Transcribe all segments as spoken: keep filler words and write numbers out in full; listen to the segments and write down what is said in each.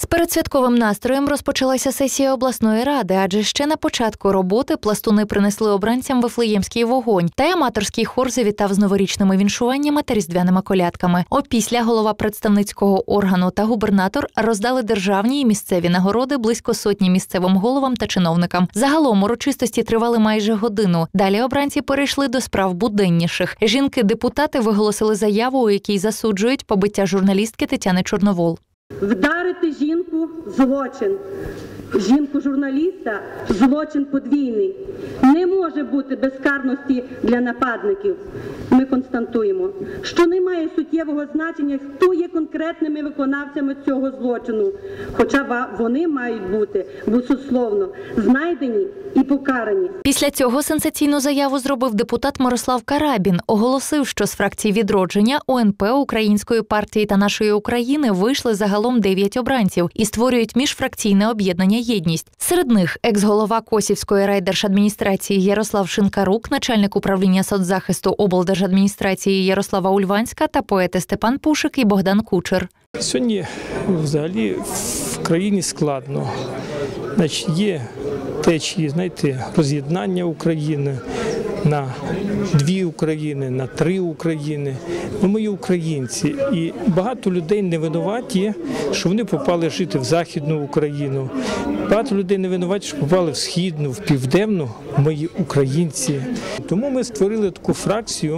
З передсвятковим настроєм розпочалася сесія обласної ради, адже ще на початку роботи пластуни принесли обранцям Вифлеємський вогонь, та й аматорський хор завітав з новорічними віншуваннями та різдвяними колядками. Опісля голова представницького органу та губернатор роздали державні і місцеві нагороди близько сотні місцевим головам та чиновникам. Загалом урочистості тривали майже годину. Далі обранці перейшли до справ буденніших. Жінки-депутати виголосили заяву, у якій засуджують побиття журналістки Тетяни Чорновол. Вдарити жінку – злочин. Жінку-журналіста – злочин подвійний. Не може бути безкарності для нападників. Ми констатуємо, що немає суттєвого значення, хто є конкретними виконавцями цього злочину. Хоча вони мають бути, безусловно, знайдені і покарані. Після цього сенсаційну заяву зробив депутат Мирослав Карабін. Оголосив, що з фракції «Відродження», О Ен Пе, Української партії та «Нашої України» вийшли загалом дев'ять обранців і створюють міжфракційне об'єднання «Єдність». Серед них екс-голова Косівської райдержадміністрації Ярослав Шинкарук, начальник управління соцзахисту облдержадміністрації Ярослава Ульванська та поети Степан Пушик і Богдан Кучер. Сьогодні взагалі в країні складно. Значить, є течії, знаєте, роз'єднання України на дві України, на три України. Ну, ми є українці. І багато людей не винуваті, що вони попали жити в Західну Україну. Багато людей не винуваті, що попали в Східну, в Південну. Ми є українці. Тому ми створили таку фракцію,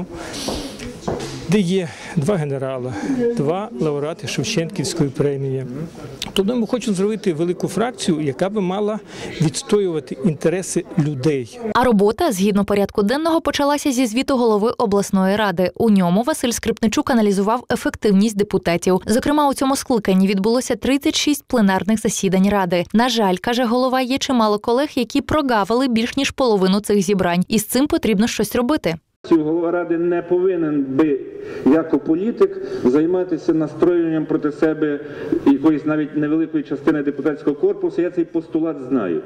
де є два генерали, два лауреати Шевченківської премії. Тобто ми хочемо зробити велику фракцію, яка би мала відстоювати інтереси людей. А робота, згідно порядку денного, почалася зі звіту голови обласної ради. У ньому Василь Скрипничук аналізував ефективність депутатів. Зокрема, у цьому скликанні відбулося тридцять шість пленарних засідань ради. На жаль, каже голова, є чимало колег, які прогавили більш ніж половину цих зібрань. І з цим потрібно щось робити. Голова ради не повинен би, як політик, займатися настроєнням проти себе якоїсь навіть невеликої частини депутатського корпусу. Я цей постулат знаю.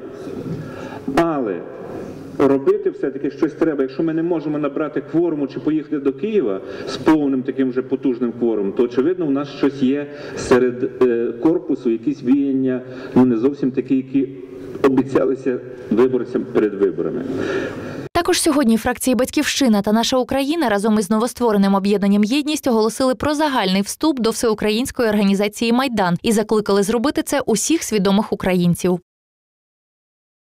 Але робити все-таки щось треба. Якщо ми не можемо набрати кворуму чи поїхати до Києва з повним таким вже потужним кворумом, то, очевидно, у нас щось є серед корпусу, якісь віяння, ну не зовсім такі, які обіцялися виборцям перед виборами. Також сьогодні фракції «Батьківщина» та «Наша Україна» разом із новоствореним об'єднанням «Єдність» оголосили про загальний вступ до всеукраїнської організації «Майдан» і закликали зробити це усіх свідомих українців.